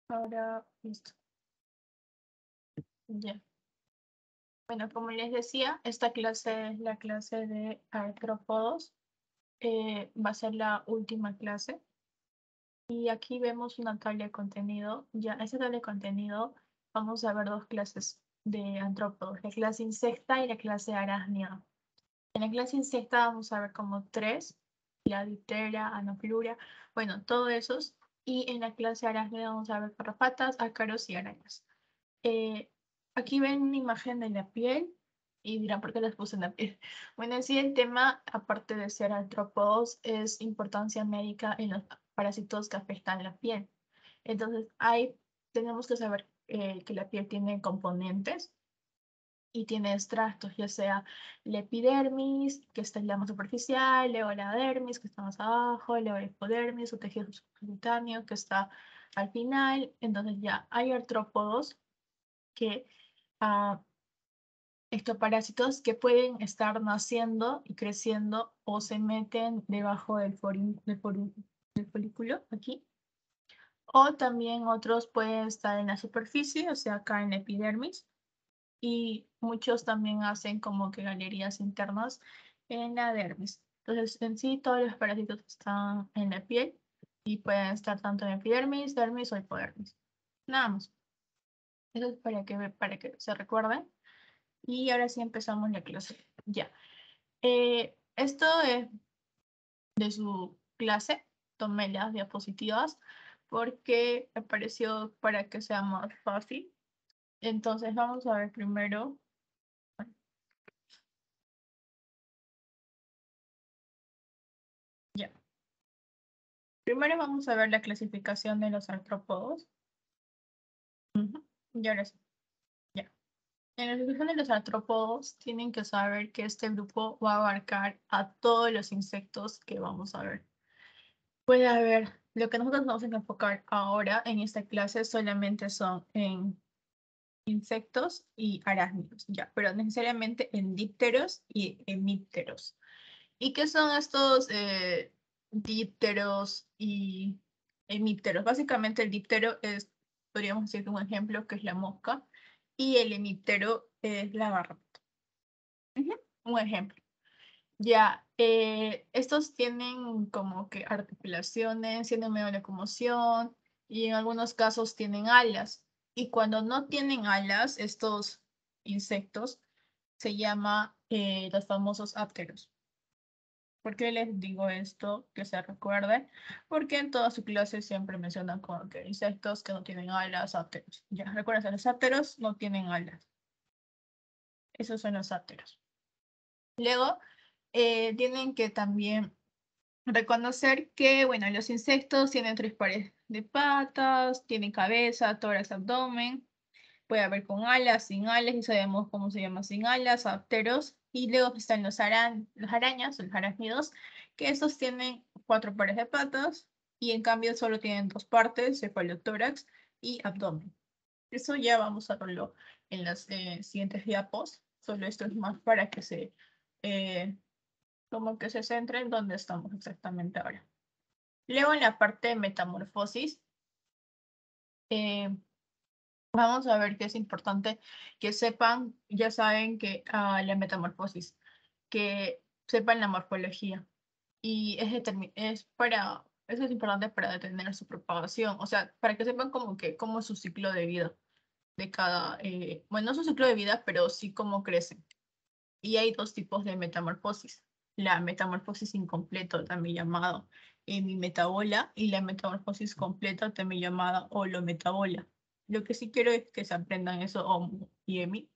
Ahora, listo. Ya. Bueno, como les decía, esta clase es la clase de artrópodos. Va a ser la última clase. Y aquí vemos una tabla de contenido. Ya, en esta tabla de contenido vamos a ver dos clases de artrópodos, la clase insecta y la clase arácnida. En la clase insecta vamos a ver como tres, la diptera, anopheluria, bueno, todos esos. Y en la clase arácnida vamos a ver garrapatas, ácaros y arañas. Aquí ven una imagen de la piel y dirán por qué las puse en la piel. Bueno, sí, el tema, aparte de ser artrópodos, es importancia médica en los parásitos que afectan la piel. Entonces, tenemos que saber que la piel tiene componentes y tiene extractos, ya sea la epidermis, que está en la más superficial, luego la dermis, que está más abajo, luego la hipodermis o tejido subcutáneo, que está al final. Entonces ya hay artrópodos que ectoparásitos que pueden estar naciendo y creciendo o se meten debajo del folículo, aquí. O también otros pueden estar en la superficie, o sea, acá en la epidermis. Y muchos también hacen como que galerías internas en la dermis. Entonces, en sí, todos los parásitos están en la piel y pueden estar tanto en epidermis, dermis o hipodermis. Nada más. Eso es para que se recuerden. Y ahora sí empezamos la clase. Ya. Esto es de su clase. Tomé las diapositivas porque me pareció para que sea más fácil. Entonces vamos a ver primero. Ya. Primero vamos a ver la clasificación de los artrópodos. Y ahora sí. Ya. En la clasificación de los artrópodos tienen que saber que este grupo va a abarcar a todos los insectos que vamos a ver. Puede haber, lo que nosotros vamos a enfocar ahora en esta clase solamente son en insectos y arácnidos, ya, pero necesariamente en dípteros y hemípteros. ¿Y qué son estos dípteros y hemípteros? Básicamente el díptero es, podríamos decir que un ejemplo, que es la mosca, y el hemíptero es la garrapata. Un ejemplo. Ya, estos tienen como que articulaciones, tienen medio de locomoción y en algunos casos tienen alas. Y cuando no tienen alas, estos insectos se llama los famosos ápteros. ¿Por qué les digo esto? Que se recuerden. Porque en toda su clase siempre mencionan como que insectos que no tienen alas, ápteros. Ya, recuerden, los ápteros no tienen alas. Esos son los ápteros. Luego, tienen que también reconocer que, bueno, los insectos tienen tres pares de patas, tienen cabeza, tórax, abdomen. Puede haber con alas, sin alas, y sabemos cómo se llama sin alas, apteros. Y luego están los arañas, los arácnidos, que estos tienen cuatro pares de patas y en cambio solo tienen dos partes, cefalotórax y abdomen. Eso ya vamos a verlo en las siguientes diapos. Solo esto es más para que eh, como que se centre en dónde estamos exactamente ahora. Luego en la parte de metamorfosis, eh, vamos a ver que es importante que sepan, ya saben que la metamorfosis, que sepan la morfología. Y eso es importante para detener su propagación, o sea, para que sepan como que cómo es su ciclo de vida de cada, bueno, no su ciclo de vida, pero sí cómo crecen. Y hay dos tipos de metamorfosis. La metamorfosis incompleta, también llamada hemimetabola, y la metamorfosis completa, también llamada holometabola. Lo que sí quiero es que se aprendan eso, homo y hemi,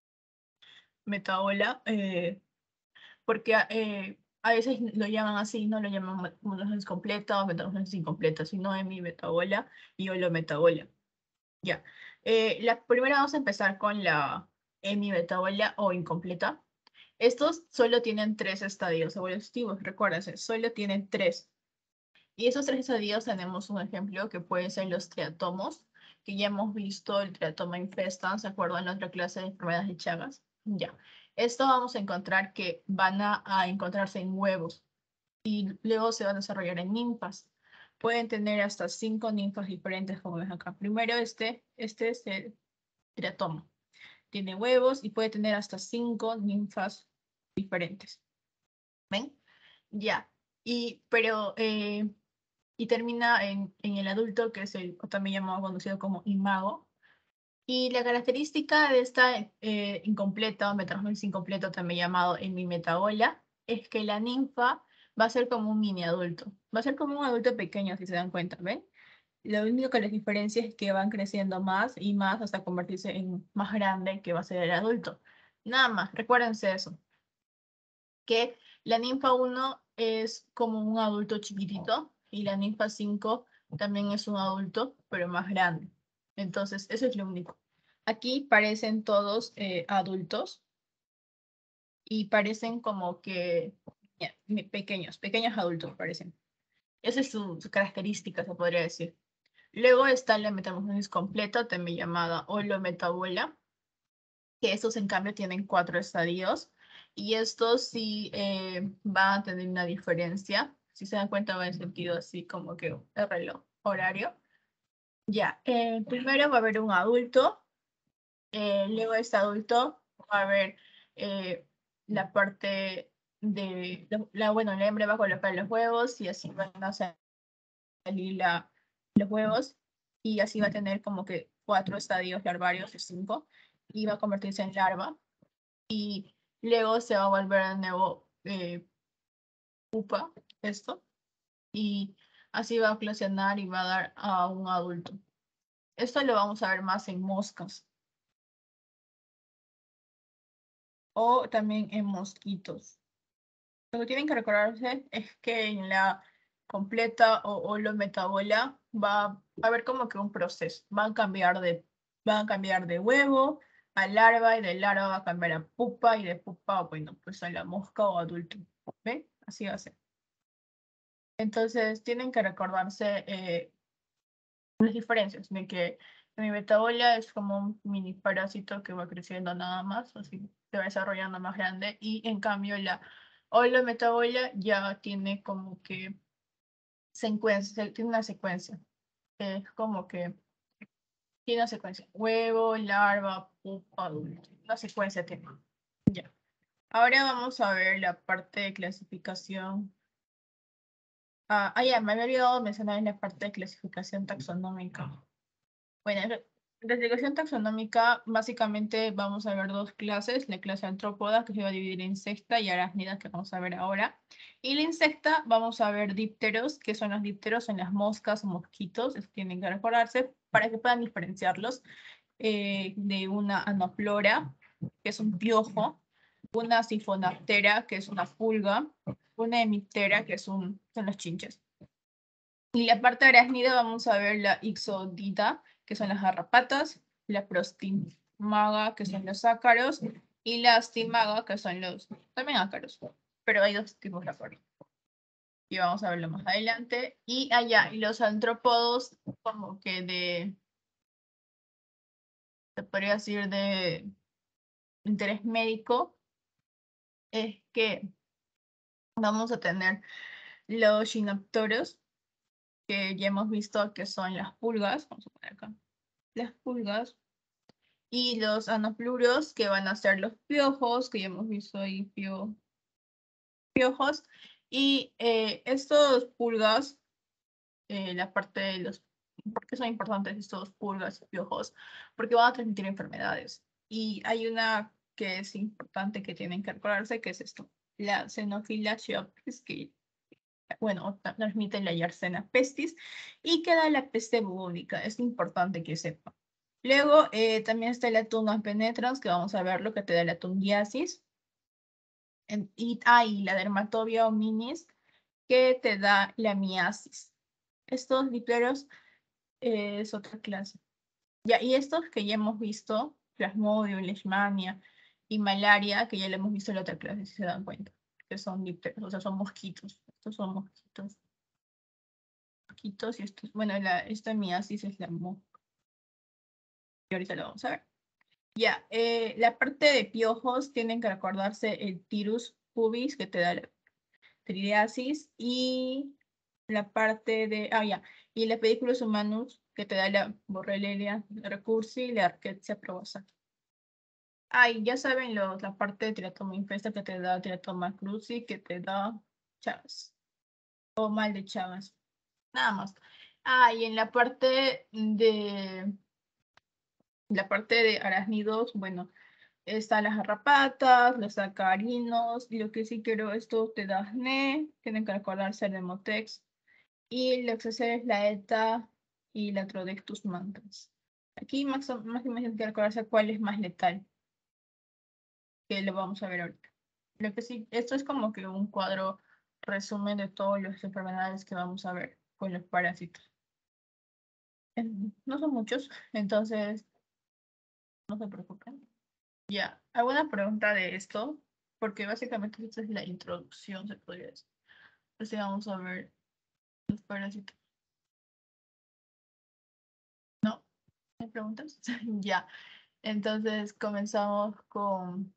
metabola, porque a veces lo llaman así, no lo llaman metamorfosis completa o metamorfosis incompleta, sino hemimetabola y holometabola. Ya. La primera vamos a empezar con la hemimetabola o incompleta. Estos solo tienen tres estadios evolutivos, recuérdense, solo tienen tres. Y esos tres estadios tenemos un ejemplo que pueden ser los triatomos, que ya hemos visto el triatoma infestans, ¿se acuerdan en la otra clase de enfermedades de Chagas? Ya. Esto vamos a encontrar que van a encontrarse en huevos y luego se van a desarrollar en ninfas. pueden tener hasta 5 ninfas diferentes, como ven acá. Primero este es el teratoma. Tiene huevos y puede tener hasta 5 ninfas diferentes. ¿Ven? Ya. Y termina en el adulto, que es el también llamado, conocido como imago. Y la característica de esta incompleta, o metamorfosis incompleto, también llamado hemimetabola, es que la ninfa va a ser como un mini adulto. Va a ser como un adulto pequeño, si se dan cuenta, ¿ven? Lo único que les diferencia es que van creciendo más y más hasta convertirse en más grande, que va a ser el adulto. Nada más, recuérdense eso. Que la ninfa 1 es como un adulto chiquitito y la ninfa 5 también es un adulto, pero más grande. Entonces, eso es lo único. Aquí parecen todos adultos y parecen como que pequeños adultos parecen. Esa es su característica, se podría decir. Luego está la metamorfosis completa, también llamada holometabola, que estos en cambio tienen 4 estadios y estos sí van a tener una diferencia. Si se dan cuenta, va en sentido así como que el reloj horario. Ya, primero va a haber un adulto, luego de este adulto va a haber la parte de, bueno, la hembra va a colocar los huevos y así van a salir los huevos y así va a tener como que 4 estadios larvarios o 5 y va a convertirse en larva y luego se va a volver de nuevo pupa esto y así va a eclosionar y va a dar a un adulto. Esto lo vamos a ver más en moscas o también en mosquitos. Lo que tienen que recordarse es que en la completa o holometabola va a haber como que un proceso. Van a cambiar de huevo a larva y de larva va a cambiar a pupa y de pupa, bueno, pues a la mosca o adulto. ¿Ven? Así va a ser. Entonces tienen que recordarse las diferencias de que mi metabola es como un mini parásito que va creciendo nada más, así se va desarrollando más grande y en cambio la holometabola ya tiene como que tiene una secuencia. Es como que tiene una secuencia. Huevo, larva, pupa, adulto. Una secuencia tiene. Ya. Ahora vamos a ver la parte de clasificación. Ya, me había olvidado mencionar en la parte de clasificación taxonómica. Bueno, en clasificación taxonómica, básicamente vamos a ver 2 clases, la clase artrópoda, que se va a dividir en insecta, y arácnida, que vamos a ver ahora. Y la insecta, vamos a ver dípteros, que son los dípteros en las moscas o mosquitos, eso tienen que recordarse, para que puedan diferenciarlos de una anoplora, que es un piojo, una sifonaptera, que es una pulga, una hemiptera, que son los chinches. Y la parte arácnida vamos a ver la ixodida, que son las garrapatas, la prostimaga, que son los ácaros, y la astimaga, que son los también ácaros. Pero hay 2 tipos de ácaros. Y vamos a verlo más adelante. Y allá, y los antrópodos, como que se podría decir de interés médico, es que vamos a tener los ginoptoros, que ya hemos visto que son las pulgas. Vamos a poner acá. Las pulgas. Y los anopluros, que van a ser los piojos, que ya hemos visto ahí piojos. Y estos pulgas, la parte de los... ¿Por qué son importantes estos pulgas y piojos? Porque van a transmitir enfermedades. Y hay una que es importante que tienen que recordarse, que es esto. La Xenophila Xeopes, que, bueno, transmite la Yersinia pestis y queda la peste bubónica. Es importante que sepa. Luego también está la tunga penetrans, que vamos a ver lo que te da la tungiasis. Y la dermatobia hominis, que te da la miasis. Estos dipteros es otra clase. Ya, y estos que ya hemos visto, Plasmodium, Leishmania y malaria, que ya lo hemos visto en la otra clase, si se dan cuenta, que son dipteros, o sea, son mosquitos. Estos son mosquitos. Mosquitos y estos, bueno, esta miasis es la mosca. Y ahorita lo vamos a ver. Ya, la parte de piojos tienen que recordarse el tirus pubis, que te da la tridiasis, y la parte de, y la Pediculus humanus, que te da la Borrelia recursi, la Rickettsia provosa. Y ya saben la parte de Teratoma infesta que te da Teratoma cruzi, que te da Chagas. O mal de Chagas. Nada más. Y en la parte de arácnidos, bueno, están las garrapatas, los acarinos, y lo que sí quiero, esto te da acné, tienen que recordarse el Demotex, y lo que hace es la ETA y la Trodectus mantras. Aquí más tienen que recordarse cuál es más letal, que lo vamos a ver ahorita. Lo que sí, esto es como que un cuadro resumen de todas las enfermedades que vamos a ver con los parásitos. No son muchos, entonces no se preocupen. Ya, ¿alguna pregunta de esto? Porque básicamente esta es la introducción, se podría decir. Así vamos a ver los parásitos. ¿No? ¿Hay preguntas? Ya. Entonces comenzamos con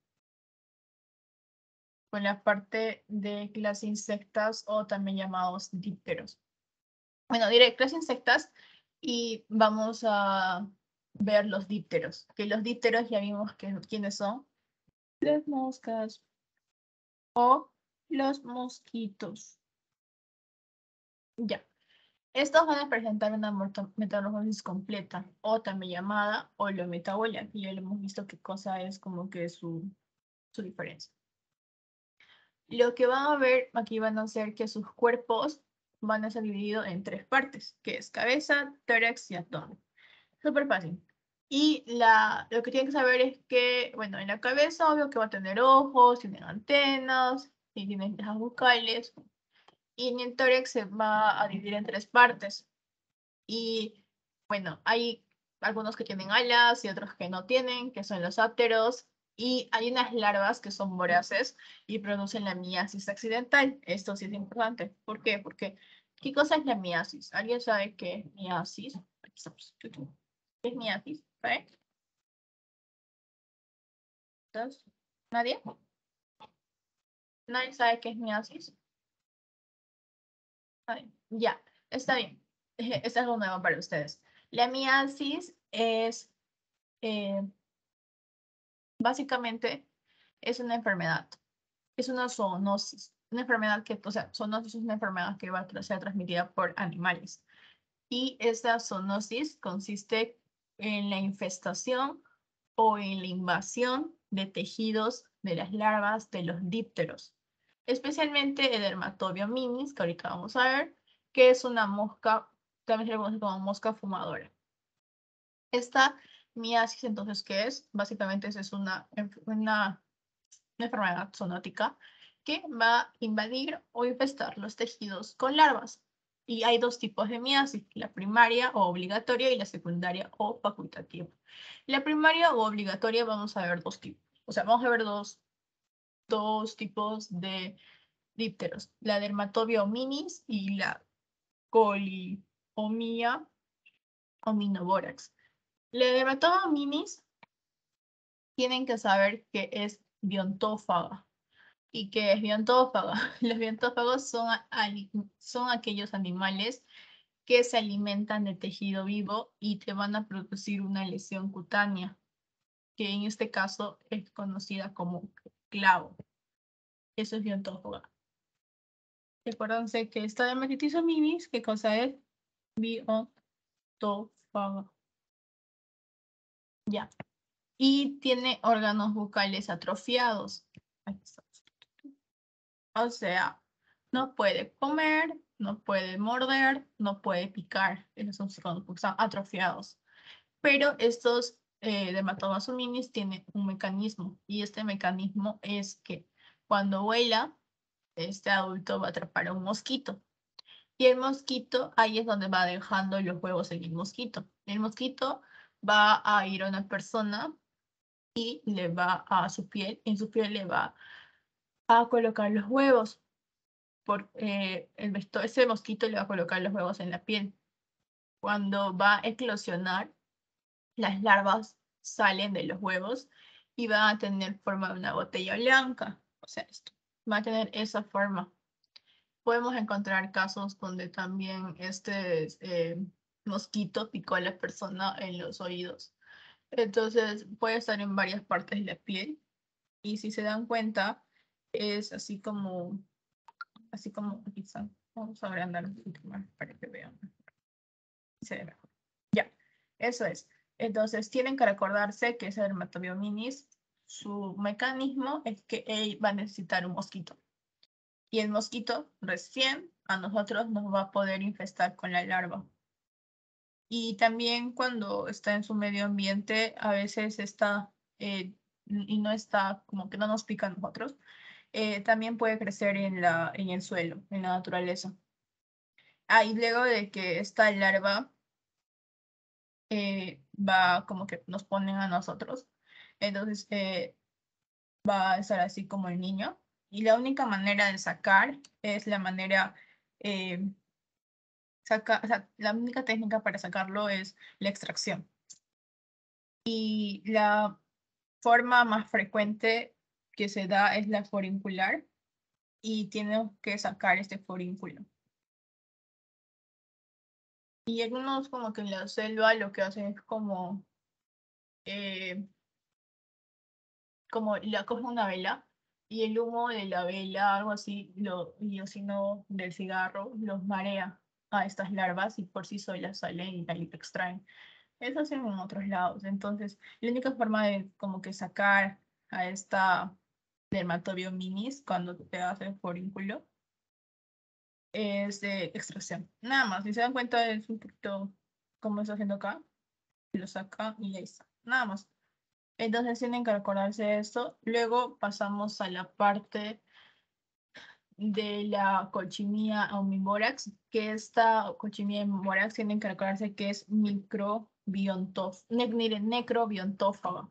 la parte de las insectas o también llamados dípteros. Bueno, diré las insectas y vamos a ver los dípteros. Que los dípteros ya vimos quiénes son. Las moscas o los mosquitos. Ya. Estos van a presentar una metamorfosis completa o también llamada holometabólica. Y ya lo hemos visto qué cosa es como que su diferencia. Lo que van a ver aquí van a ser que sus cuerpos van a ser divididos en 3 partes, que es cabeza, tórax y abdomen. Súper fácil. Y lo que tienen que saber es que, bueno, en la cabeza obvio que va a tener ojos, tienen antenas, y tienen las bucales. Y en el tórax se va a dividir en 3 partes. Y bueno, hay algunos que tienen alas y otros que no tienen, que son los ápteros. Y hay unas larvas que son voraces y producen la miasis accidental. Esto sí es importante. ¿Por qué? Porque, ¿qué cosa es la miasis? ¿Alguien sabe qué es miasis? Aquí estamos. ¿Qué es miasis? ¿Sabe? ¿Nadie? ¿Nadie sabe qué es miasis? Ya, está bien. Es algo nuevo para ustedes. La miasis es básicamente es una enfermedad, es una zoonosis, una enfermedad que, o sea, zoonosis es una enfermedad que va a ser transmitida por animales. Y esta zoonosis consiste en la infestación o en la invasión de tejidos de las larvas de los dípteros, especialmente el Dermatobio minis, que ahorita vamos a ver, que es una mosca, también se le conoce como mosca fumadora. Esta miasis, entonces, ¿qué es? Básicamente es una enfermedad zoonótica que va a invadir o infestar los tejidos con larvas. Y hay 2 tipos de miasis, la primaria o obligatoria y la secundaria o facultativa. La primaria o obligatoria vamos a ver 2 tipos. O sea, vamos a ver dos tipos de dípteros, la Dermatobia minis y la Coliomia omnivorax. La Dermatobia minis tienen que saber que es biontófaga. ¿Y qué es biontófaga? Los biontófagos son aquellos animales que se alimentan de tejido vivo y te van a producir una lesión cutánea, que en este caso es conocida como clavo. Eso es biontófaga. Recuérdense que esta dermatitis minis, ¿qué cosa es? Biontófaga. Ya. Y tiene órganos bucales atrofiados. Aquí está. O sea, no puede comer, no puede morder, no puede picar. Esos son cuando están atrofiados. Pero estos dermatomas minis tienen un mecanismo. Y este mecanismo es que cuando vuela, este adulto va a atrapar a un mosquito. Y el mosquito, ahí es donde va dejando los huevos en el mosquito. El mosquito va a ir a una persona y le va a su piel, en su piel le va a colocar los huevos. Ese mosquito le va a colocar los huevos en la piel. Cuando va a eclosionar, las larvas salen de los huevos y van a tener forma de una botella blanca. O sea, esto va a tener esa forma. podemos encontrar casos donde también este mosquito picó a la persona en los oídos. Entonces puede estar en varias partes de la piel y si se dan cuenta es así como aquí está. Vamos a agrandar un poquito más para que vean. Se ve mejor. Ya, eso es. Entonces tienen que recordarse que ese dermatobiominis, su mecanismo es que él va a necesitar un mosquito. Y el mosquito recién a nosotros nos va a poder infestar con la larva. Y también cuando está en su medio ambiente, a veces está y no está como que no nos pica a nosotros, también puede crecer en el suelo, en la naturaleza. Y luego de que esta larva va como que nos ponen a nosotros, entonces va a estar así como el niño. Y la única manera de sacar es la manera eh, o sea, la única técnica para sacarlo es la extracción. Y la forma más frecuente que se da es la forincular y tiene que sacar este forínculo. Y algunos como que en la selva lo que hacen es eh, como le cogen una vela y el humo de la vela, algo así, y o si no, del cigarro, los marea a estas larvas y por sí solas salen y ahí te extraen. Eso hacen en otros lados. Entonces, la única forma de como que sacar a esta dermatobiominis cuando te hace el forínculo es de extracción. Nada más, si se dan cuenta es un poquito como está haciendo acá, lo saca y ya está. Nada más. Entonces tienen que recordarse de esto. Luego pasamos a la parte de la Cochimia omnivorax, que esta Cochimia omnivorax tienen que recordarse que es necrobiontófaga.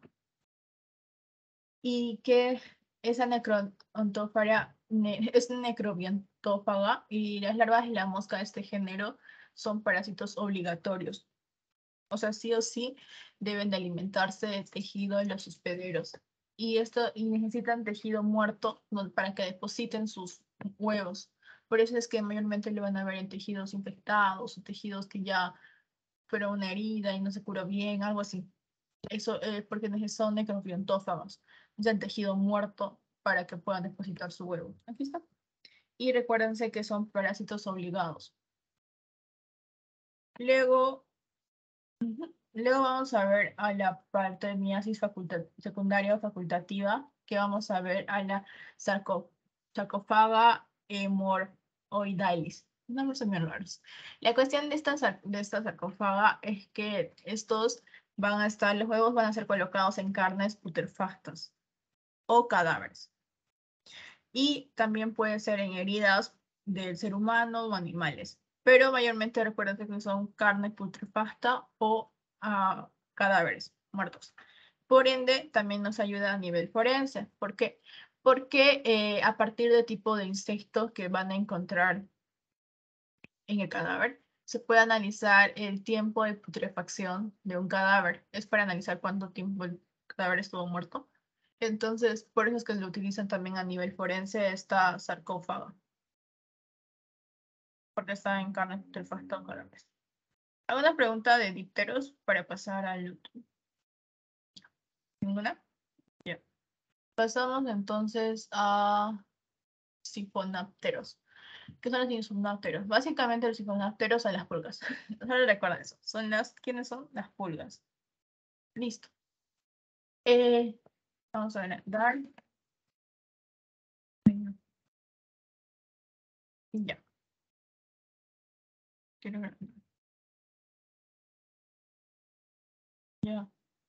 Y que esa necrontófaga es necrobiontófaga y las larvas de la mosca de este género son parásitos obligatorios. O sea, sí o sí deben de alimentarse de tejido en los hospederos. Y necesitan tejido muerto para que depositen sus huevos. Por eso es que mayormente lo van a ver en tejidos infectados o tejidos que ya fueron una herida y no se curó bien, algo así. Eso es porque son necrofiontófagos. Usan tejido muerto para que puedan depositar su huevo. Aquí está. Y recuérdense que son parásitos obligados. Luego, luego vamos a ver a la parte de miasis secundaria o facultativa, que vamos a ver a la sarcófaga hemorrhoidalis. Nombres son bien raros. La cuestión de esta sarcófaga es que los huevos van a ser colocados en carnes putrefactas o cadáveres. Y también puede ser en heridas del ser humano o animales. Pero mayormente recuerden que son carne putrefacta o cadáveres muertos. Por ende, también nos ayuda a nivel forense. ¿Por qué? Porque a partir del tipo de insectos que van a encontrar en el cadáver, se puede analizar el tiempo de putrefacción de un cadáver. Es para analizar cuánto tiempo el cadáver estuvo muerto. Entonces, por eso es que lo utilizan también a nivel forense esta sarcófaga. Porque está en carne putrefacta o cadáveres. ¿Alguna pregunta de dipteros para pasar al otro? ¿Ninguna? Ya. Pasamos entonces a sifonapteros. ¿Qué son los sifonapteros? Básicamente los sifonapteros son las pulgas. Solo recuerda eso. ¿Quiénes son? Las pulgas. Listo. Vamos a ver. Dark. Ya. Quiero ver. Ya.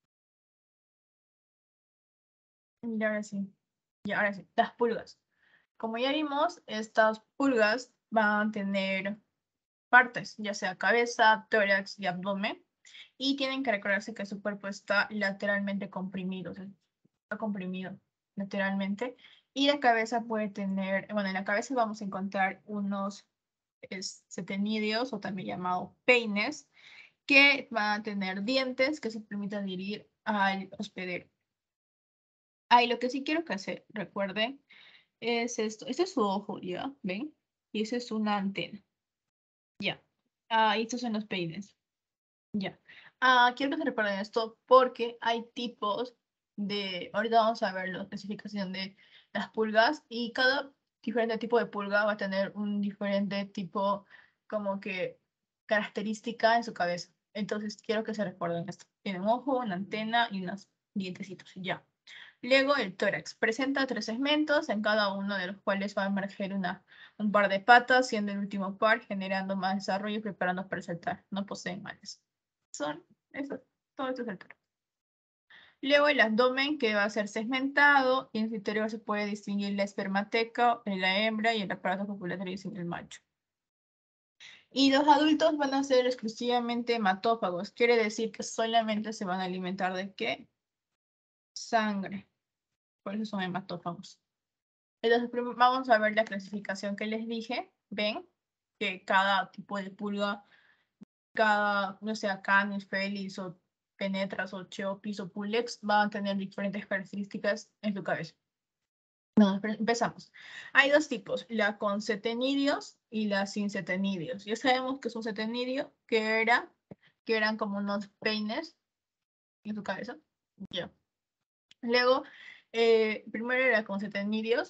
Y ahora sí. Y ahora sí. Las pulgas. Como ya vimos, estas pulgas van a tener partes, ya sea cabeza, tórax y abdomen, y tienen que recordarse que su cuerpo está lateralmente comprimido, o sea, está comprimido lateralmente, y la cabeza puede tener, bueno, en la cabeza vamos a encontrar unos setenidios o también llamados peines, que van a tener dientes que se permitan adherir al hospedero. Y lo que sí quiero que recuerden es esto. Este es su ojo, ¿ya? ¿Ven? y esa es una antena. Ya. Y estos son los peines. Ya. Quiero que se recuerden esto porque hay tipos de... Ahorita vamos a ver la especificación de las pulgas y cada diferente tipo de pulga va a tener un diferente tipo como que característica en su cabeza. Entonces quiero que se recuerden esto. Tiene un ojo, una antena y unos dientecitos. Ya. Luego el tórax. Presenta 3 segmentos, en cada uno de los cuales va a emerger un par de patas, siendo el último par generando más desarrollo y preparándonos para saltar. No poseen alas. Son eso, todo esto es el tórax. Luego el abdomen, que va a ser segmentado, y en su interior se puede distinguir la espermateca en la hembra y el aparato copulatorio en el macho. Y los adultos van a ser exclusivamente hematófagos, quiere decir que solamente se van a alimentar de ¿qué? Sangre. Por eso son hematófagos. Entonces, vamos a ver la clasificación que les dije. Ven que cada tipo de pulga, cada, no sé, Canis, Felis o Penetras o Cheopis o Pulex van a tener diferentes características en su cabeza. No, empezamos. Hay 2 tipos, la con setenidios y la sin setenidios. Ya sabemos que es un setenidio, que eran como unos peines en su cabeza. Ya. Luego, primero era con setenidios,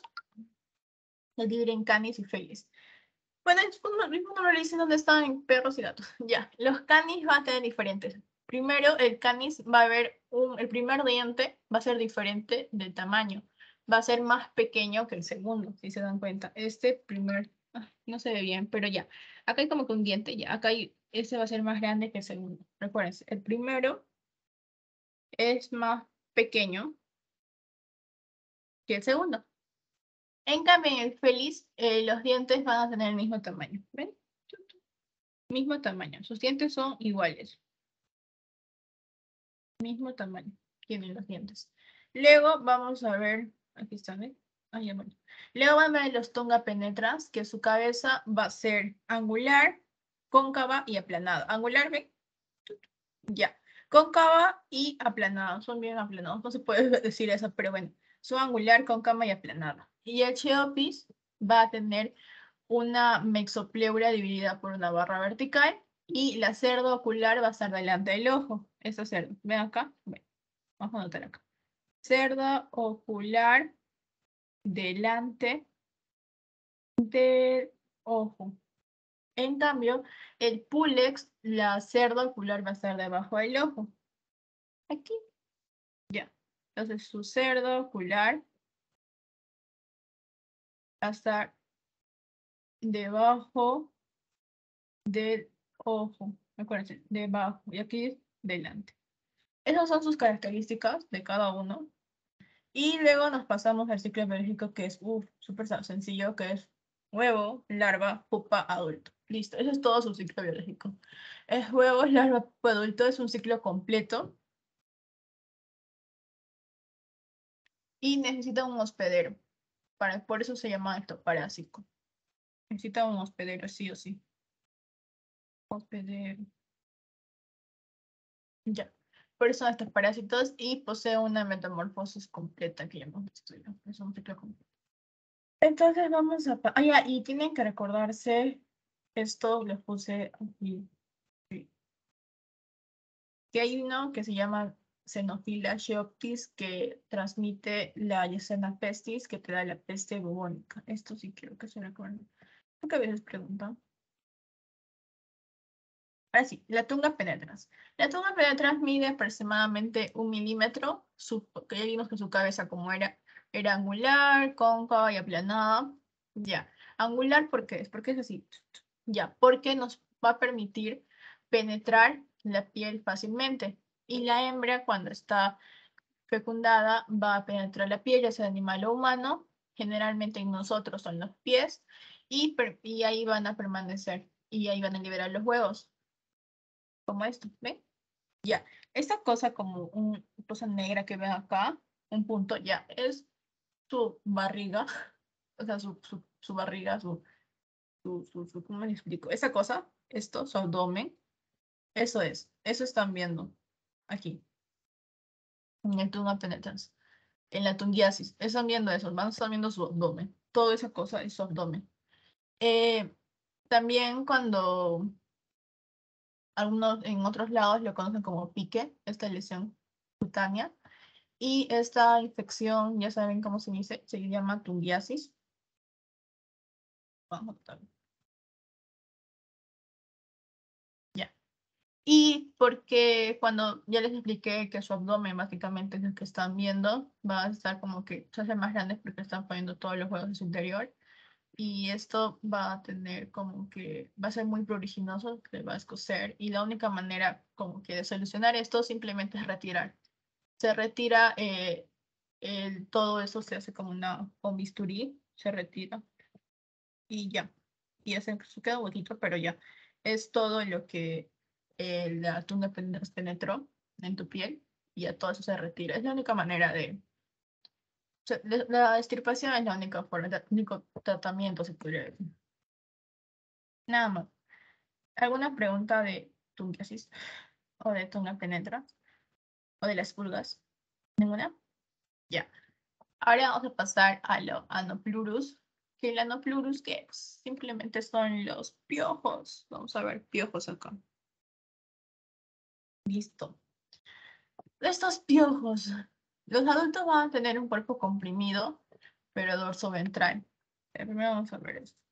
lo divide en Canis y Felis. Bueno, el mismo nombre dice dónde están perros y gatos. Ya, los canis van a tener diferentes. Primero, el canis va a haber el primer diente va a ser diferente de tamaño. Va a ser más pequeño que el segundo, si se dan cuenta. Este primer, no se ve bien, pero ya. Acá hay como que un diente, ya. Acá hay, este va a ser más grande que el segundo. Recuerden, el primero es más pequeño que el segundo. En cambio, en el Felis, los dientes van a tener el mismo tamaño. ¿Ven? Mismo tamaño. Sus dientes son iguales. Mismo tamaño tienen los dientes. Luego vamos a ver, aquí están, ¿eh? Ya, bueno. Luego van a ver los tonga penetrans, que su cabeza va a ser angular, cóncava y aplanada. Angular, ¿ven? Ya. Cóncava y aplanada. Son bien aplanados. No se puede decir eso, pero bueno. Son angular, cóncava y aplanada. Y el Cheopis va a tener una mexopleura dividida por una barra vertical y la cerda ocular va a estar delante del ojo. Esa cerda. Ven acá. Ven. Vamos a anotar acá. Cerda ocular delante del ojo. En cambio, el pulex, la cerda ocular va a estar debajo del ojo. Aquí. Ya. Entonces su cerda ocular va a estar debajo del ojo. Acuérdense, debajo. Y aquí delante. Esas son sus características de cada uno. Y luego nos pasamos al ciclo biológico que es súper sencillo, que es huevo, larva, pupa, adulto. Listo, ese es todo su ciclo biológico. Es huevo, larva, pupa, adulto, es un ciclo completo. Y necesita un hospedero. Por eso se llama esto parásito. Necesita un hospedero, sí o sí. Hospedero. Ya. Por eso estos parásitos y posee una metamorfosis completa que llamamos estudio. Es un ciclo completo. Entonces vamos a... ya, y tienen que recordarse, esto les puse aquí, sí, que hay uno que se llama Xenophila Sheoptis que transmite la Yersinia pestis que te da la peste bubónica. Esto sí quiero que se recuerden. Porque a veces preguntan. Ahora sí, la tunga penetrans. La tunga penetrans mide aproximadamente 1 milímetro. Que ya vimos que su cabeza como era angular, cóncava y aplanada. Ya, angular, ¿por qué? Porque es así. Ya, porque nos va a permitir penetrar la piel fácilmente. Y la hembra, cuando está fecundada, va a penetrar la piel, ya sea de animal o humano. Generalmente en nosotros son los pies. Y ahí van a permanecer. Y ahí van a liberar los huevos como esto, ¿ven? Ya, esta cosa como una cosa negra que ven acá, un punto, ya, es su barriga, o sea, su barriga, ¿cómo me explico? Esa cosa, esto, su abdomen, eso están viendo aquí, en el tunga penetrans, en la tungiasis, están viendo eso, van a estar viendo su abdomen, toda esa cosa es su abdomen. También cuando algunos en otros lados lo conocen como pique, esta lesión cutánea. Y esta infección, ya saben cómo se dice, se llama tungiasis. Vamos a ver. Ya. Y porque cuando ya les expliqué que su abdomen básicamente es el que están viendo, va a estar como que se hace más grande porque están poniendo todos los huevos en su interior. Y esto va a tener como que, va a ser muy pruriginoso, que va a escocer. Y la única manera como que de solucionar esto simplemente es retirar. Se retira, todo eso se hace como con bisturí, se retira y ya. Y se queda un huequito, pero ya. Es todo lo que la tunda penetró en tu piel y ya todo eso se retira. Es la única manera de... O sea, la extirpación es la única forma, el único tratamiento, se podría decir. Nada más. ¿Alguna pregunta de tungiasis o de tunga penetra o de las pulgas? ¿Ninguna? Ya. Ahora vamos a pasar a lo Anoplurus, que el Anoplurus que simplemente son los piojos. Vamos a ver piojos acá. Listo. Estos piojos, los adultos van a tener un cuerpo comprimido, pero dorso ventral. Primero vamos a ver esto.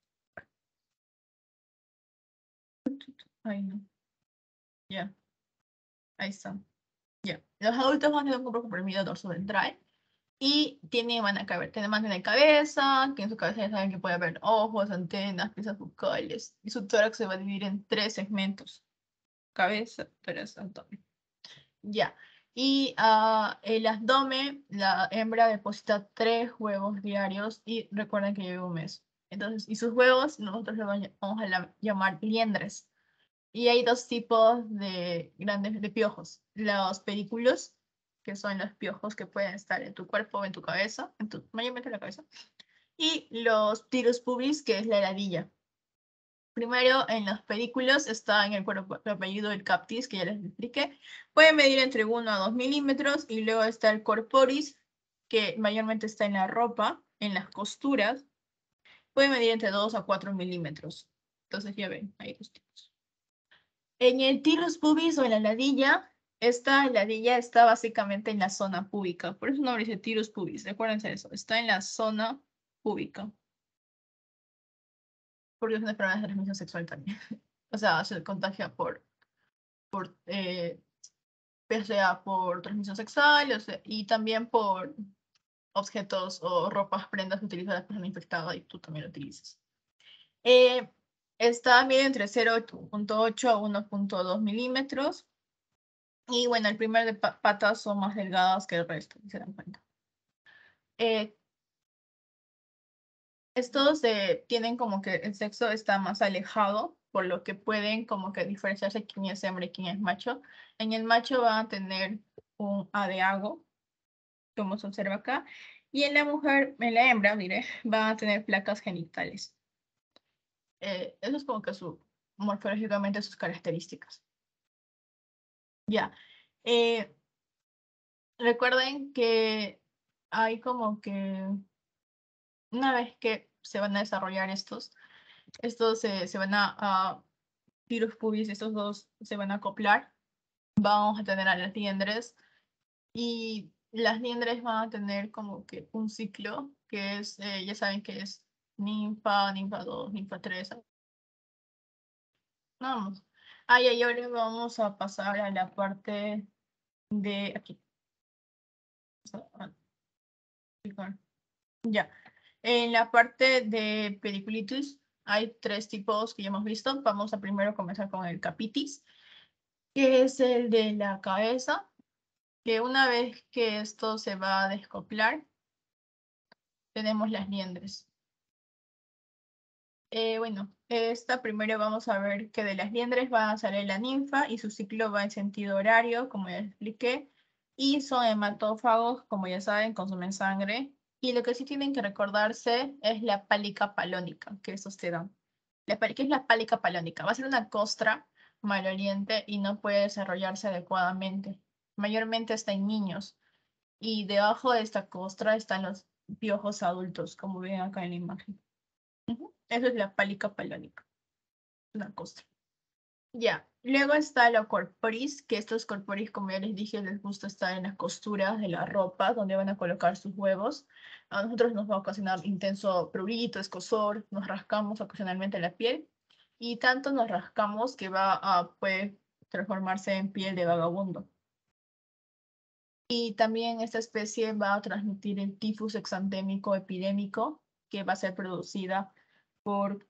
Ay, no. Ya, ahí está. Ya. Los adultos van a tener un cuerpo comprimido, dorso ventral. Y van a tener cabeza, que en su cabeza ya saben que puede haber ojos, antenas, piezas bucales. Y su tórax se va a dividir en 3 segmentos. Cabeza, tórax, abdomen. Ya. Y el abdomen, la hembra deposita 3 huevos diarios y recuerden que lleva un mes. Entonces, y sus huevos nosotros le vamos a llamar liendres. Y hay 2 tipos de grandes de piojos. Los pedículos, que son los piojos que pueden estar en tu cuerpo o en tu cabeza, mayormente en la cabeza. Y los tirus pubis, que es la heladilla. Primero, en los pedículos está en el cuerpo apellido el captis, que ya les expliqué. Puede medir entre 1 a 2 milímetros. Y luego está el corporis, que mayormente está en la ropa, en las costuras. Puede medir entre 2 a 4 milímetros. Entonces ya ven, hay 2 tipos. En el tirus pubis o en la ladilla, esta ladilla está básicamente en la zona púbica. Por eso el nombre dice tirus pubis. Acuérdense de eso. Está en la zona púbica. Porque es una enfermedad de transmisión sexual también. O sea, se contagia ya sea por transmisión sexual, o sea, y también por objetos o ropas, prendas que utiliza la persona infectada y tú también lo utilizas. Está mide entre 0.8 a 1.2 milímetros. Y bueno, el primer de patas son más delgadas que el resto, si se dan cuenta. Estos tienen como que el sexo está más alejado, por lo que pueden como que diferenciarse quién es hembra y quién es macho. En el macho van a tener un adeago, como se observa acá, y en la mujer, en la hembra, mire, van a tener placas genitales. Eso es como que morfológicamente sus características. Ya. Recuerden que hay como que una vez que se van a desarrollar estos se van a tirus pubis, estos dos se van a acoplar. Vamos a tener a las liendres y las liendres van a tener como que un ciclo que es, ya saben que es ninfa, ninfa 2, ninfa 3. Vamos. Y ahora vamos a pasar a la parte de aquí. Ya. En la parte de pediculitis hay 3 tipos que ya hemos visto. Vamos a primero comenzar con el capitis, que es el de la cabeza, que una vez que esto se va a descoplar, tenemos las liendres. Bueno, esta primero vamos a ver que de las liendres va a salir la ninfa y su ciclo va en sentido horario, como ya expliqué, y son hematófagos, como ya saben, consumen sangre. Y lo que sí tienen que recordarse es la pálica palónica, que estos te dan. ¿Qué es la pálica palónica? Va a ser una costra maloliente y no puede desarrollarse adecuadamente. Mayormente está en niños. Y debajo de esta costra están los piojos adultos, como ven acá en la imagen. Eso es la pálica palónica, una costra. Ya, luego está la corporis, que estos corporis, como ya les dije, les gusta estar en las costuras de la ropa, donde van a colocar sus huevos. A nosotros nos va a ocasionar intenso prurito, escozor, nos rascamos ocasionalmente la piel, y tanto nos rascamos que puede transformarse en piel de vagabundo. Y también esta especie va a transmitir el tifus exantémico epidémico, que va a ser producida por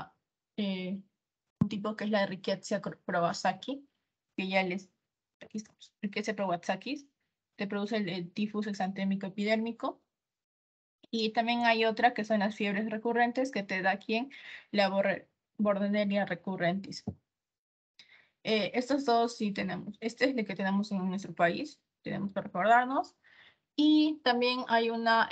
un tipo que es la Rickettsia prowazaki, que ya aquí estamos, Rickettsia prowazaki, te produce el tifus exantémico epidérmico. Y también hay otra que son las fiebres recurrentes, que te da aquí la Bordetella recurrentis. Estos dos sí tenemos. Este es el que tenemos en nuestro país, tenemos que recordarnos. Y también hay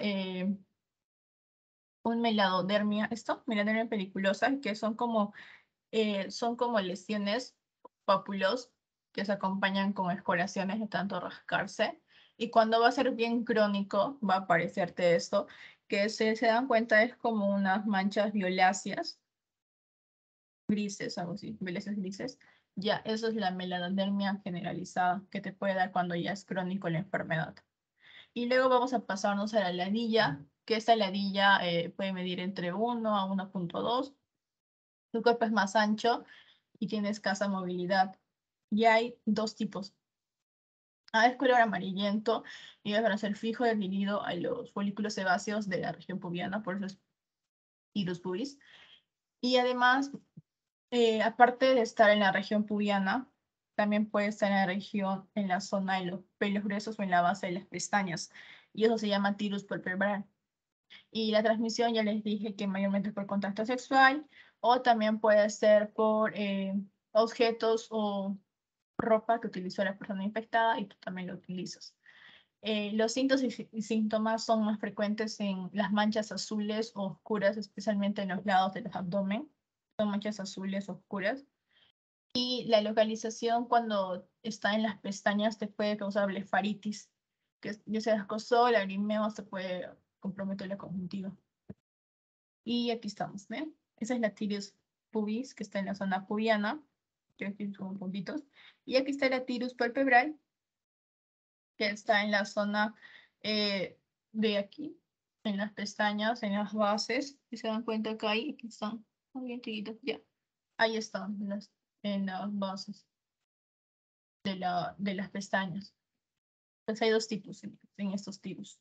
un meladodermia, meladodermia peliculosa, que son como lesiones, pápulos, que se acompañan con escoriaciones de tanto rascarse. Y cuando va a ser bien crónico, va a aparecerte esto, que se dan cuenta es como unas manchas violáceas, grises, algo así, violáceas grises. Ya, eso es la melanodermia generalizada que te puede dar cuando ya es crónico la enfermedad. Y luego vamos a pasarnos a la ladilla, que esta ladilla puede medir entre 1 a 1.2. Tu cuerpo es más ancho y tiene escasa movilidad. Y hay dos tipos. Es color amarillento y es para ser fijo y adherido a los folículos sebáceos de la región pubiana, por eso es Tirus pubis. Y además, aparte de estar en la región pubiana, también puede estar en la zona de los pelos gruesos o en la base de las pestañas. Y eso se llama tirus palpebral. Y la transmisión ya les dije que mayormente es por contacto sexual o también puede ser por objetos o ropa que utilizó la persona infectada y tú también lo utilizas. Los síntomas son más frecuentes en las manchas azules o oscuras, especialmente en los lados del abdomen. Son manchas azules oscuras. Y la localización cuando está en las pestañas te puede causar blefaritis, que ya sea escozor, lagrimeo, se puede comprometer la conjuntiva. Y aquí estamos, ¿ven? Esa es la tirus pubis, que está en la zona pubiana, que aquí son puntitos. Y aquí está la tirus palpebral, que está en la zona de aquí, en las pestañas, en las bases. Si se dan cuenta acá, aquí están, muy bien chiquitos, ya. Ahí están, en las bases de las pestañas. Pues hay dos tipos en estos tirus.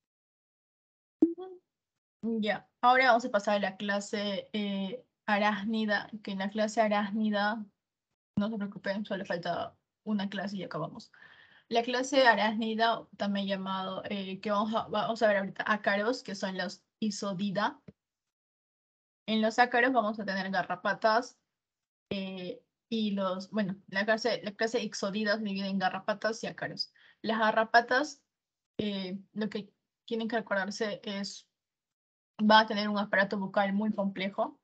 Ya, ahora vamos a pasar a la clase arácnida, que en la clase arácnida, no se preocupen, solo falta una clase y acabamos. La clase arácnida, también llamado, que vamos a ver ahorita, ácaros, que son los isodida. En los ácaros vamos a tener garrapatas la clase ixodida se divide en garrapatas y ácaros. Las garrapatas, lo que tienen que recordarse es, va a tener un aparato bucal muy complejo.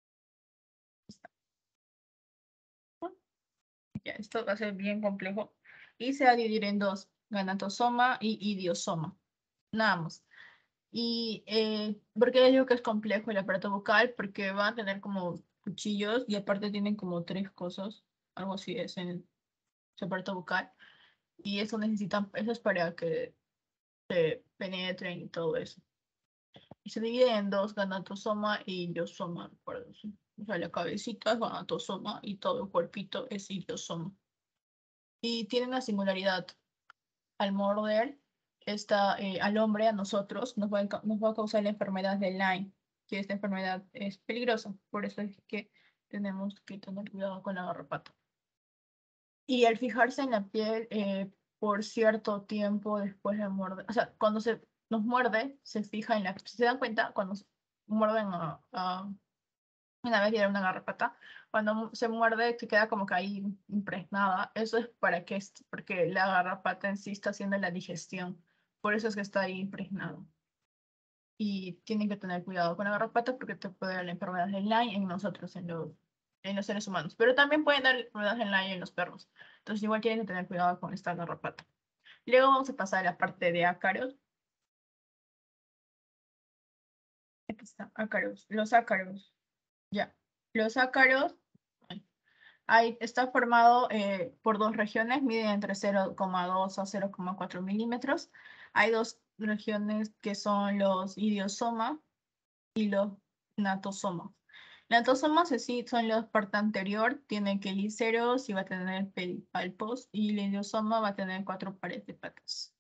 Ya, esto va a ser bien complejo. Y se va a dividir en dos, ganatosoma y idiosoma. Nada más. Y ¿por qué les digo que es complejo el aparato bucal? Porque va a tener como cuchillos y aparte tienen como tres cosas, algo así es en su aparato bucal. Y eso es para que se penetren y todo eso. Y se divide en dos, ganatosoma y idiosoma, recuerdo. O sea, la cabecita es ganatosoma y todo el cuerpito es idiosoma. Y tiene una singularidad. Al morder al hombre, a nosotros, nos va a causar la enfermedad de Lyme, que esta enfermedad es peligrosa. Por eso es que tenemos que tener cuidado con la garrapata. Y al fijarse en la piel por cierto tiempo después de morder, o sea, cuando nos muerde, se fija en si se dan cuenta, cuando muerden una vez era una garrapata, cuando se muerde se queda como que ahí impregnada. Eso es porque la garrapata en sí está haciendo la digestión. Por eso es que está ahí impregnado. Y tienen que tener cuidado con la garrapata porque te puede dar la enfermedad de Lyme en nosotros, en los seres humanos. Pero también pueden dar enfermedad de Lyme en los perros. Entonces igual tienen que tener cuidado con esta garrapata. Luego vamos a pasar a la parte de ácaros. Aquí está, ácaros. Los ácaros. Ya. Los ácaros está formado por dos regiones, miden entre 0,2 a 0,4 milímetros. Hay dos regiones que son los idiosomas y los natosomas. Natosomas sí son la parte anterior, tiene quelíceros y va a tener pedipalpos, y el idiosoma va a tener 4 pares de patas.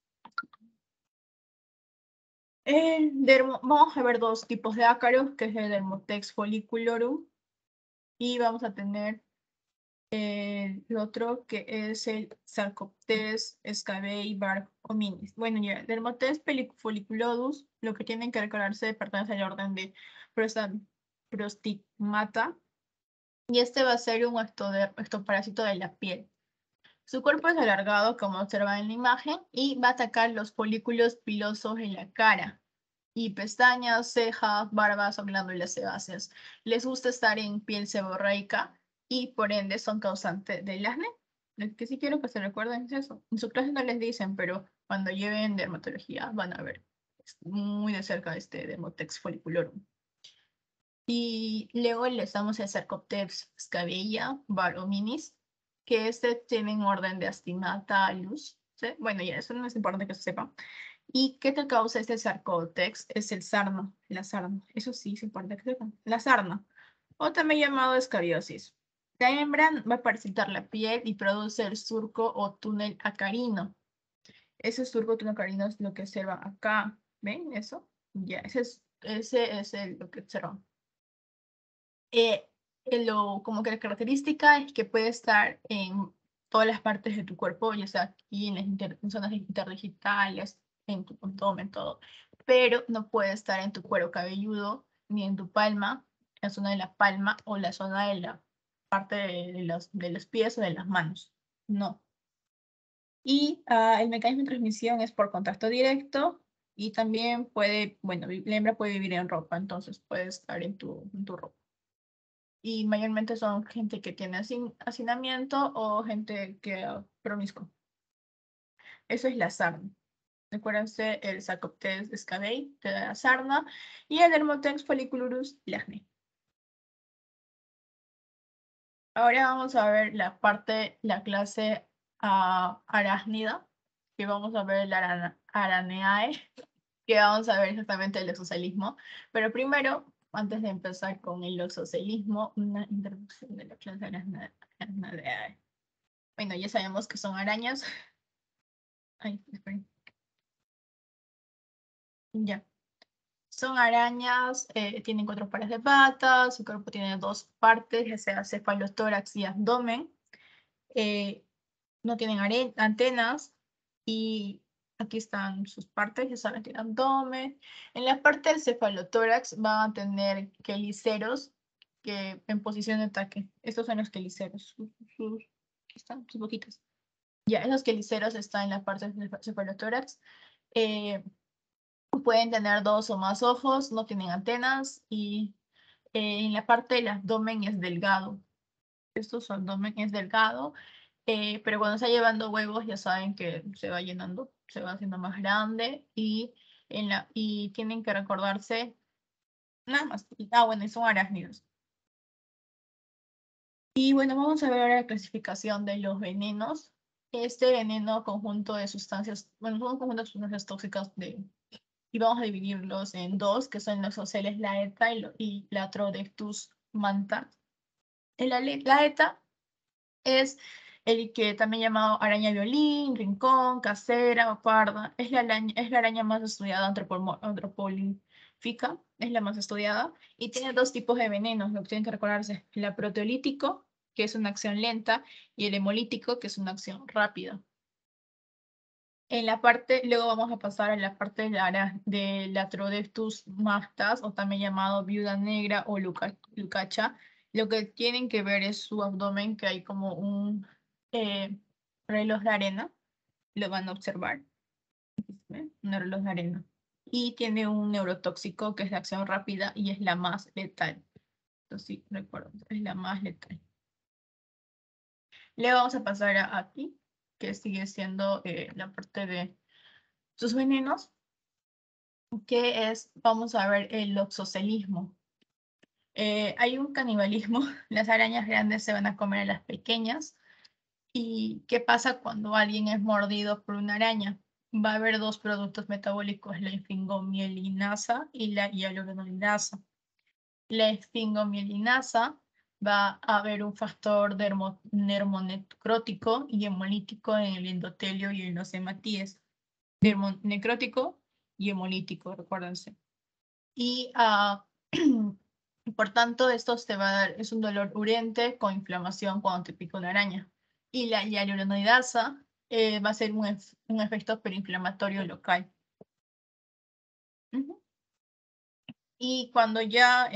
Vamos a ver dos tipos de ácaros, que es el Dermotex folliculorum, y vamos a tener el otro que es el Sarcoptes scabeyi hominis. Bueno, ya, Dermotex folliculodus, lo que tienen que recordarse pertenece al orden de Prostigmata, y este va a ser un ectoparásito de la piel. Su cuerpo es alargado, como observan en la imagen, y va a atacar los folículos pilosos en la cara, y pestañas, cejas, barbas o glándulas sebáceas. Les gusta estar en piel seborreica y por ende son causantes del acné. Lo que sí quiero que se recuerden es eso. En su clase no les dicen, pero cuando lleven dermatología van a ver muy de cerca este Dermotex folliculorum. Y luego les damos el Sarcopteryx scabella hominis, que tiene un orden de Astimatalus. ¿Sí? Bueno, ya eso no es importante que se sepa. ¿Y qué te causa este Sarcopteryx? Es el sarno, la sarna. Eso sí es importante que sepan. La sarna, o también llamado escabiosis. La hembra va a parasitar la piel y produce el surco o túnel acarino. Ese surco o túnel acarino es lo que observa acá. ¿Ven eso? Ya, ese es lo que observan. Como que la característica es que puede estar en todas las partes de tu cuerpo, ya sea aquí en las en zonas interdigitales, en tu abdomen, todo, pero no puede estar en tu cuero cabelludo, ni en tu palma, la zona de la palma o la zona de la parte de los pies o de las manos. No. Y el mecanismo de transmisión es por contacto directo, y también puede, bueno, la hembra puede vivir en ropa, entonces puede estar en tu ropa. Y mayormente son gente que tiene hacinamiento o gente que promiscuo. Eso es la sarna. Recuérdense el Sarcoptes scabeyi de la sarna y el Dermotex folliculurus l'acné. Ahora vamos a ver la clase arácnida, que vamos a ver la Araneae, que vamos a ver exactamente el exocelismo. Pero primero, antes de empezar con el exocelismo, una introducción de la clase Araneae. Bueno, ya sabemos que son arañas. Ay, esperen. Ya. Son arañas, tienen 4 pares de patas, su cuerpo tiene 2 partes, ya sea cefalotórax y abdomen. Eh, no tienen antenas, y aquí están sus partes, ya saben, tienen abdomen. En la parte del cefalotórax van a tener queliceros que en posición de ataque. Estos son los queliceros. Aquí están sus boquitas. Ya, esos queliceros están en la parte del cefalotórax. Eh, Pueden tener 2 o más ojos, no tienen antenas, y en la parte del abdomen es delgado. Su abdomen es delgado, pero cuando está llevando huevos ya saben que se va llenando, se va haciendo más grande, y tienen que recordarse nada más. Bueno, y son arácnidos. Y bueno, vamos a ver ahora la clasificación de los venenos. Este veneno conjunto de sustancias, bueno, son un conjunto de sustancias tóxicas y vamos a dividirlos en dos, que son los oceles laeta y Latrodectus manta. Laeta es el que también llamado araña violín, rincón, casera o parda. Es la araña más estudiada antropolífica, es la más estudiada, y tiene 2 tipos de venenos, lo que tienen que recordarse: la proteolítico, que es una acción lenta, y el hemolítico, que es una acción rápida. Luego vamos a pasar a la parte de Latrodectus mastas, o también llamado viuda negra o lucacha. Lo que tienen que ver es su abdomen, que hay como un reloj de arena. Lo van a observar. ¿Ven? Un reloj de arena. Y tiene un neurotóxico que es de acción rápida y es la más letal. Entonces, sí, recuerdo, es la más letal. Luego vamos a pasar a aquí, que sigue siendo la parte de sus venenos, que es, vamos a ver el oxocelismo. hay un canibalismo. Las arañas grandes se van a comer a las pequeñas. ¿Y qué pasa cuando alguien es mordido por una araña? Va a haber dos productos metabólicos, la esfingomielinasa y la hialuronidasa. La esfingomielinasa va a haber un factor dermonecrótico y hemolítico en el endotelio y en los hematíes. Dermonecrótico y hemolítico, recuérdense. Y por tanto, esto te va a dar, es un dolor urente con inflamación cuando te pica una araña. Y la hialuronidasa va a ser un efecto perinflamatorio local. Y cuando ya,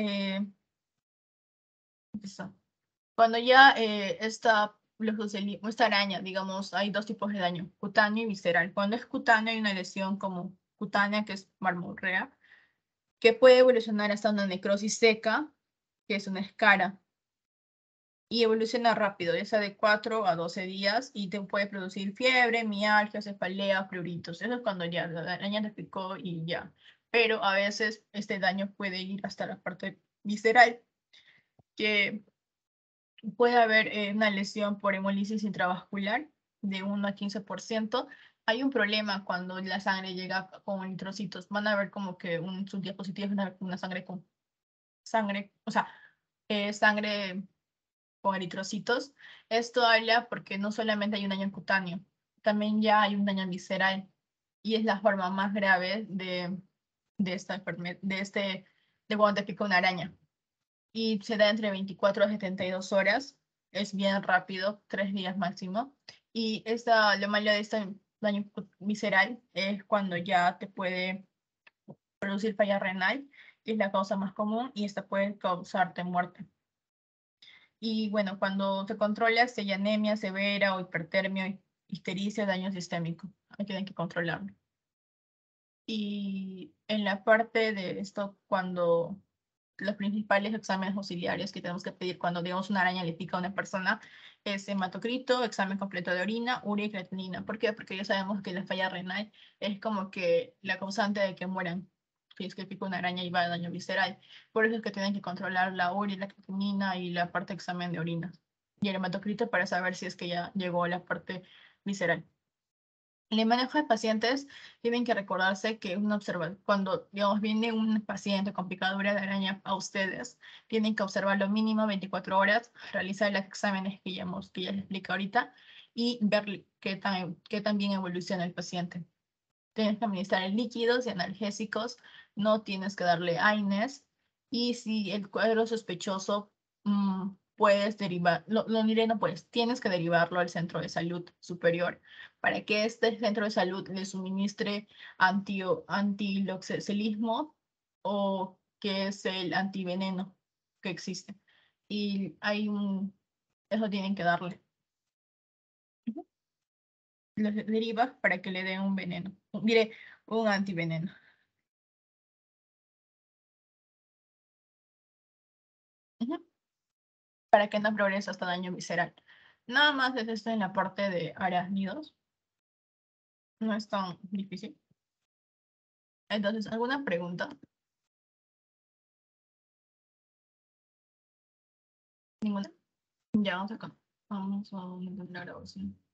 esta araña, digamos, hay dos tipos de daño, cutáneo y visceral. Cuando es cutáneo hay una lesión como cutánea, que es marmorrea, que puede evolucionar hasta una necrosis seca, que es una escara, y evoluciona rápido, ya sea de 4 a 12 días, y te puede producir fiebre, mialgia, cefalea, pruritos. Eso es cuando ya la araña te picó y ya. Pero a veces este daño puede ir hasta la parte visceral, que puede haber una lesión por hemólisis intravascular de 1 a 15%. Hay un problema cuando la sangre llega con eritrocitos. Van a ver como que sus diapositivas van a ver una sangre con sangre, o sea, sangre con eritrocitos. Esto habla porque no solamente hay un daño cutáneo, también ya hay un daño visceral, y es la forma más grave de esta enfermedad, de cuando te pica una araña. Y se da entre 24 a 72 horas, es bien rápido, 3 días máximo. Y lo malo de este daño visceral es cuando ya te puede producir falla renal, que es la causa más común, y esta puede causarte muerte. Y bueno, cuando se controla, si hay anemia severa o hipertermia, histericia, daño sistémico. Hay que controlarlo. Y en la parte de esto, cuando los principales exámenes auxiliares que tenemos que pedir cuando, digamos, una araña le pica a una persona es hematocrito, examen completo de orina, urea y creatinina. ¿Por qué? Porque ya sabemos que la falla renal es como que la causante de que mueran si es que pica una araña y va a daño visceral. Por eso es que tienen que controlar la urea y la creatinina y la parte de examen de orina. Y el hematocrito para saber si es que ya llegó a la parte visceral. En el manejo de pacientes, tienen que recordarse que cuando, digamos, viene un paciente con picadura de araña a ustedes, tienen que observar lo mínimo 24 horas, realizar los exámenes que ya les explico ahorita, y ver qué tan bien evoluciona el paciente. Tienes que administrar líquidos y analgésicos, no tienes que darle AINES, y si el cuadro sospechoso, puedes derivar, lo diré, no puedes, tienes que derivarlo al centro de salud superior para que este centro de salud le suministre antiloxacelismo, o que es el antiveneno que existe. Y eso tienen que darle. Los derivas para que le den un veneno, diré, un antiveneno. Para que no progrese hasta daño visceral. Nada más es esto en la parte de arácnidos. No es tan difícil. Entonces, ¿alguna pregunta? ¿Ninguna? Ya vamos acá. Vamos a intentar la grabación.